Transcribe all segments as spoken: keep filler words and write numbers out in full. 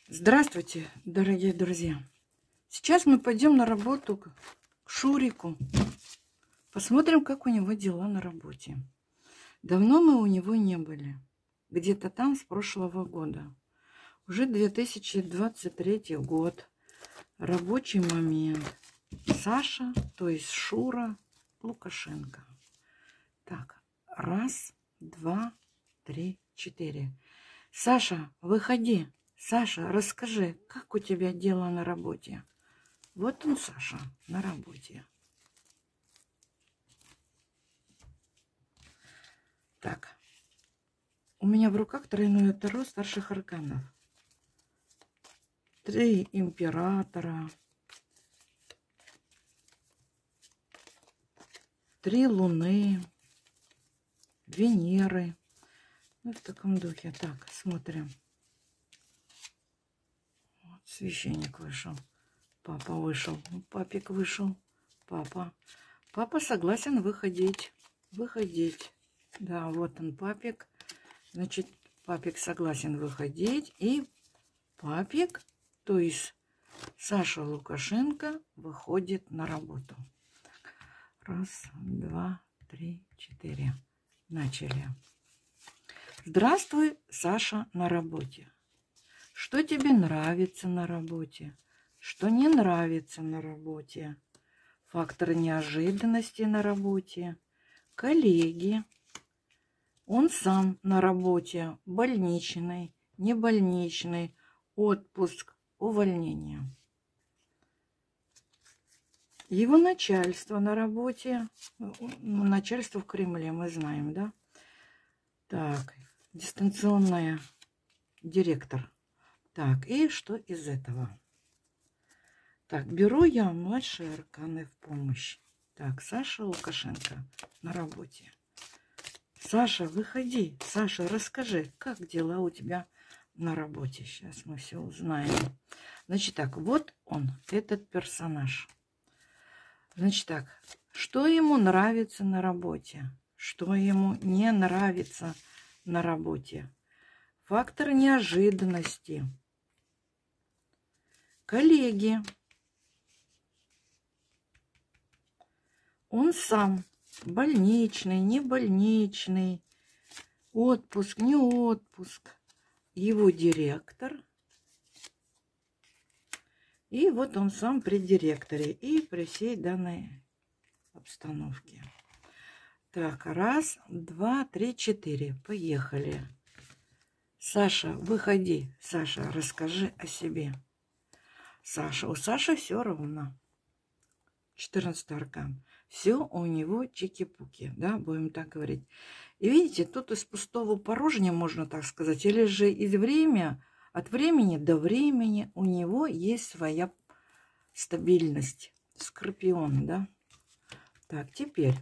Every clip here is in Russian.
Здравствуйте, дорогие друзья! Сейчас мы пойдем на работу к Шурику. Посмотрим, как у него дела на работе. Давно мы у него не были. Где-то там с прошлого года. Уже две тысячи двадцать третий год. Рабочий момент. Саша, то есть Шура Лукашенко. Так, раз, два, три, четыре. Саша, выходи. Саша, расскажи, как у тебя дело на работе? Вот он, Саша, на работе. Так, у меня в руках тройное таро старших арканов. Три императора. Три луны. Венеры. Ну, в таком духе. Так, смотрим. Священник вышел. Папа вышел. Папик вышел. Папа. Папа согласен выходить. Выходить. Да, вот он, папик. Значит, папик согласен выходить. И папик, то есть Саша Лукашенко, выходит на работу. Раз, два, три, четыре. Начали. Здравствуй, Саша, на работе. Что тебе нравится на работе? Что не нравится на работе? Факторы неожиданности на работе. Коллеги. Он сам на работе. Больничный, не больничный. Отпуск, увольнение. Его начальство на работе. Начальство в Кремле, мы знаем, да? Так, дистанционная директор. Так, и что из этого? Так, беру я младшие арканы в помощь. Так, Саша Лукашенко на работе. Саша, выходи. Саша, расскажи, как дела у тебя на работе? Сейчас мы все узнаем. Значит так, вот он, этот персонаж. Значит так, что ему нравится на работе? Что ему не нравится на работе? Фактор неожиданности. Коллеги. Он сам. Больничный, не больничный. Отпуск, не отпуск. Его директор. И вот он сам при директоре. И при всей данной обстановке. Так, раз, два, три, четыре. Поехали. Саша, выходи. Саша, расскажи о себе. Саша, у Саши все ровно. четырнадцатый аркан. Все у него чики-пуки, да, будем так говорить. И видите, тут из пустого порожня, можно так сказать, или же из времени, от времени до времени у него есть своя стабильность. Скорпион, да. Так, теперь.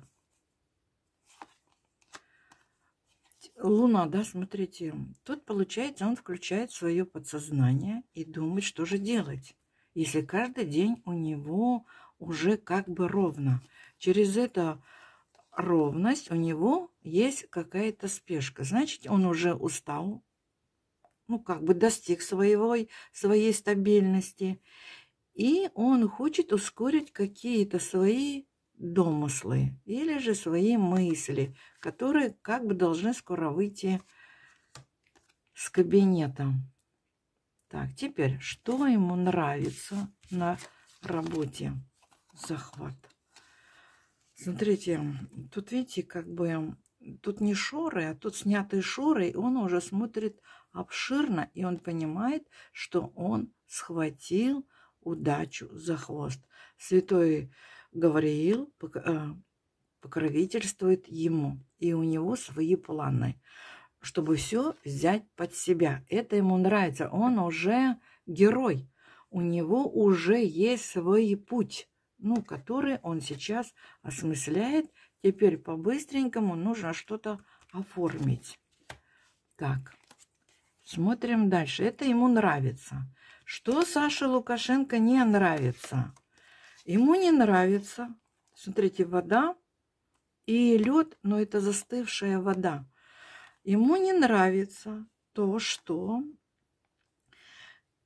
Луна, да, смотрите. Тут, получается, он включает свое подсознание и думает, что же делать, если каждый день у него уже как бы ровно. Через эту ровность у него есть какая-то спешка. Значит, он уже устал, ну, как бы достиг своего, своей стабильности. И он хочет ускорить какие-то свои домыслы или же свои мысли, которые как бы должны скоро выйти с кабинета. Так, теперь, что ему нравится на работе? Захват. Смотрите, тут видите, как бы, тут не шоры, а тут снятые шоры, и он уже смотрит обширно, и он понимает, что он схватил удачу за хвост. Святой Гавриил покровительствует ему, и у него свои планы, чтобы все взять под себя. Это ему нравится. Он уже герой. У него уже есть свой путь, ну, который он сейчас осмысляет. Теперь по-быстренькому нужно что-то оформить. Так, смотрим дальше. Это ему нравится. Что Саше Лукашенко не нравится? Ему не нравится, смотрите, вода и лед, но это застывшая вода. Ему не нравится то, что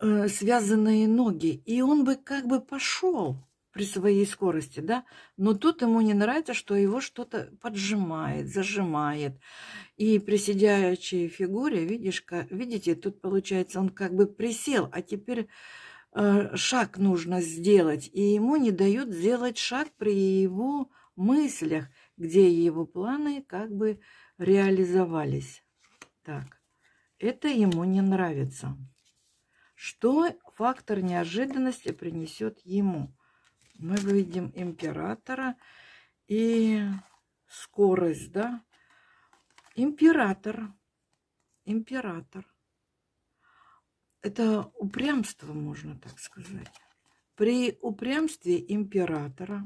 э, связанные ноги, и он бы как бы пошел при своей скорости, да, но тут ему не нравится, что его что-то поджимает, зажимает. И при сидячей фигуре, видишь, как, видите, тут получается он как бы присел, а теперь э, шаг нужно сделать, и ему не дают сделать шаг при его мыслях, где его планы как бы реализовались. Так, это ему не нравится. Что фактор неожиданности принесет ему? Мы видим императора и скорость, да? Император. Император. Это упрямство, можно так сказать. При упрямстве императора,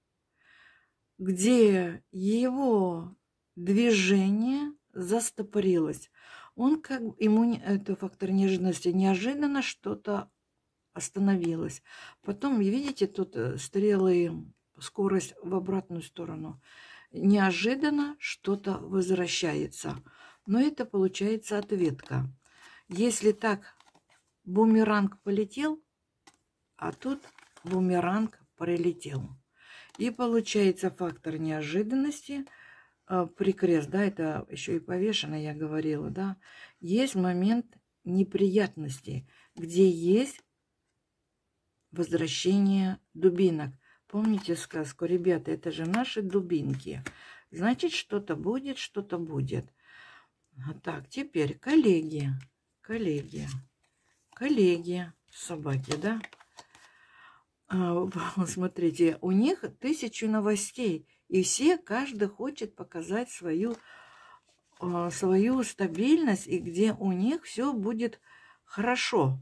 где его движение застопорилось, он как ему это фактор неожиданности, неожиданно что-то остановилось. Потом, видите, тут стрелы, скорость в обратную сторону. Неожиданно что-то возвращается. Но это получается ответка. Если так, бумеранг полетел, а тут бумеранг прилетел. И получается фактор неожиданности. Прикрест, да, это еще и повешено, я говорила, да. Есть момент неприятности, где есть возвращение дубинок. Помните сказку, ребята, это же наши дубинки. Значит, что-то будет, что-то будет. Так, теперь коллеги, коллеги, коллеги, собаки, да? А, смотрите, у них тысячу новостей, и все, каждый хочет показать свою, свою стабильность, и где у них все будет хорошо.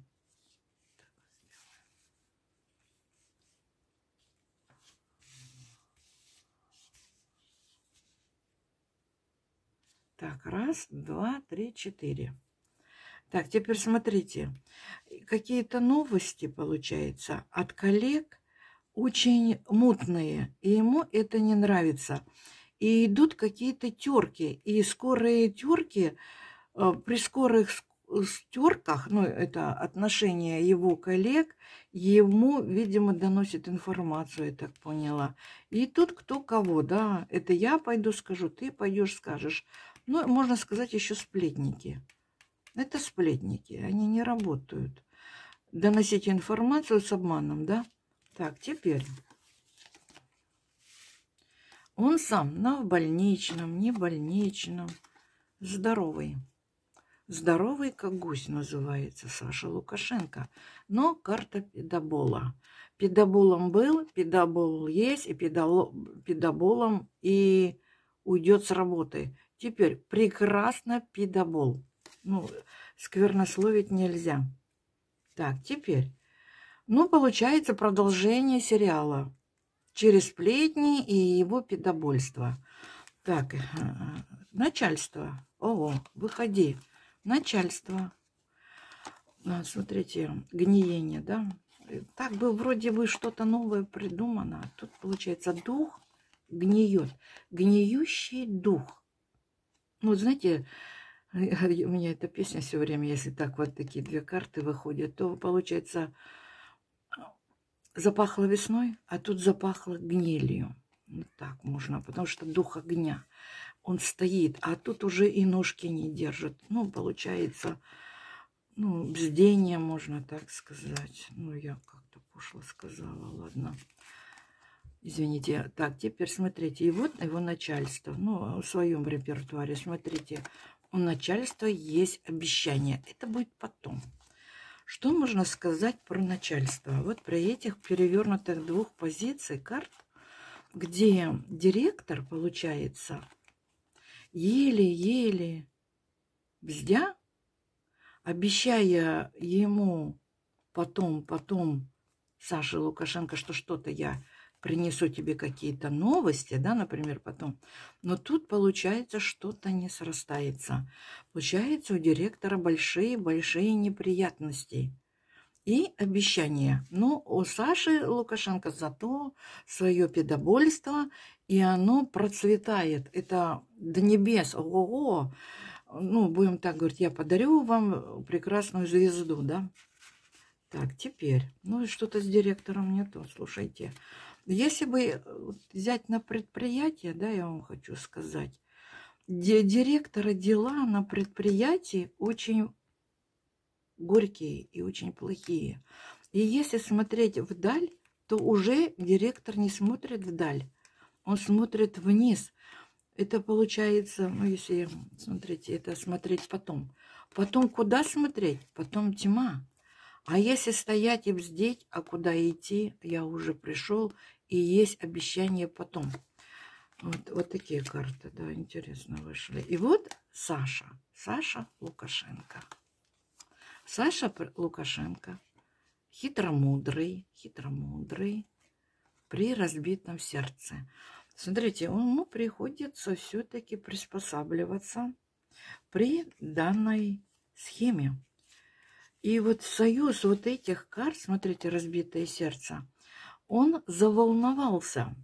Так, раз, два, три, четыре. Так, теперь смотрите. Какие-то новости, получается, от коллег очень мутные. И ему это не нравится. И идут какие-то терки. И скорые терки, при скорых терках, ну, это отношение его коллег, ему, видимо, доносит информацию, я так поняла. И тут кто кого, да. Это я пойду скажу, ты пойдешь скажешь. Ну, можно сказать, еще сплетники. Это сплетники, они не работают. Доносить информацию с обманом, да? Так, теперь. Он сам на больничном, не больничном. Здоровый. Здоровый, как гусь называется, Саша Лукашенко. Но карта педобола. Педоболом был, педобол есть, и педоболом и уйдет с работы. Теперь прекрасно педобол. Ну, сквернословить нельзя. Так, теперь. Ну, получается продолжение сериала. Через сплетни и его педобольство. Так, начальство. Ого, выходи. Начальство. Смотрите, гниение, да? Так бы вроде бы что-то новое придумано. А тут, получается, дух гниет. Гниющий дух. Ну, знаете, у меня эта песня все время, если так вот такие две карты выходят, то получается запахло весной, а тут запахло гнилью. Вот так можно, потому что дух огня. Он стоит, а тут уже и ножки не держит. Ну, получается, ну, бздение, можно так сказать. Ну, я как-то пошло сказала, ладно. Извините. Так, теперь смотрите. И вот его начальство. Ну, в своем репертуаре. Смотрите. У начальства есть обещание. Это будет потом. Что можно сказать про начальство? Вот при этих перевернутых двух позиций карт, где директор, получается, еле-еле бздя, обещая ему потом, потом, Саше Лукашенко, что что-то я принесу тебе какие-то новости, да, например, потом. Но тут, получается, что-то не срастается. Получается, у директора большие-большие неприятности и обещания. Но у Саши Лукашенко зато свое педобольство, и оно процветает. Это до небес. Ого! Ну, будем так говорить, я подарю вам прекрасную звезду, да? Так, теперь, ну и что-то с директором не то, слушайте. Если бы взять на предприятие, да, я вам хочу сказать, директора дела на предприятии очень горькие и очень плохие. И если смотреть вдаль, то уже директор не смотрит вдаль, он смотрит вниз. Это получается, ну если, смотрите, это смотреть потом. Потом куда смотреть? Потом тьма. А если стоять и бздеть, а куда идти, я уже пришел, и есть обещание потом. Вот, вот такие карты, да, интересно вышли. И вот Саша, Саша Лукашенко. Саша Лукашенко хитромудрый, хитромудрый при разбитом сердце. Смотрите, ему приходится все-таки приспосабливаться при данной схеме. И вот союз вот этих карт, смотрите, разбитое сердце, он заволновался.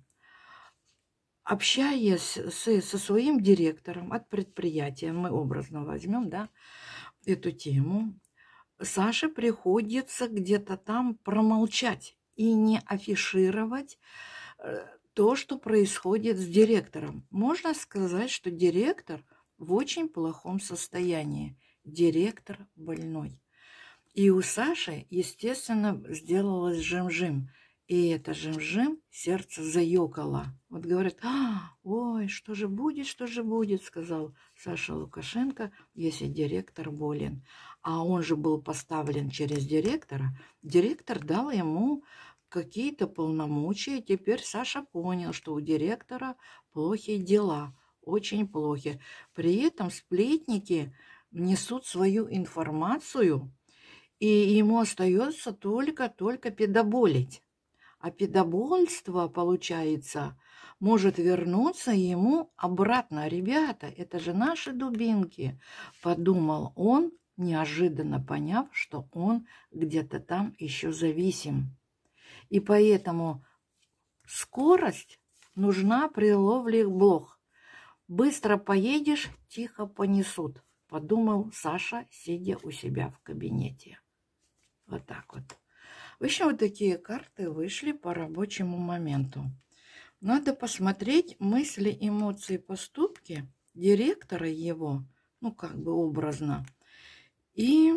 Общаясь с, со своим директором от предприятия, мы образно возьмем, да, эту тему, Саше приходится где-то там промолчать и не афишировать то, что происходит с директором. Можно сказать, что директор в очень плохом состоянии. Директор больной. И у Саши, естественно, сделалось жим-жим. И это жим-жим, сердце заёкало. Вот говорят, а, ой, что же будет, что же будет, сказал Саша Лукашенко, если директор болен. А он же был поставлен через директора. Директор дал ему какие-то полномочия. Теперь Саша понял, что у директора плохие дела, очень плохи. При этом сплетники несут свою информацию, и ему остается только-только педоболить. А педобольство, получается, может вернуться ему обратно. Ребята, это же наши дубинки, подумал он, неожиданно поняв, что он где-то там еще зависим. И поэтому скорость нужна при ловле блох. Быстро поедешь, тихо понесут, подумал Саша, сидя у себя в кабинете. Вот так вот. В общем, вот такие карты вышли по рабочему моменту. Надо посмотреть мысли, эмоции, поступки директора его, ну, как бы образно, и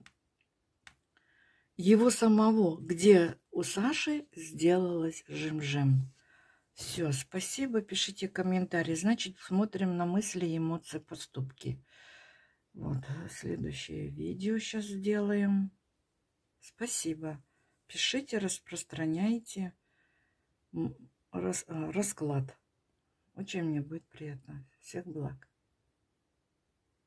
его самого, где у Саши сделалось жим-жим. Все, спасибо, пишите комментарии. Значит, смотрим на мысли, эмоции, поступки. Вот, следующее видео сейчас сделаем. Спасибо. Пишите, распространяйте рас, расклад. Очень мне будет приятно. Всех благ.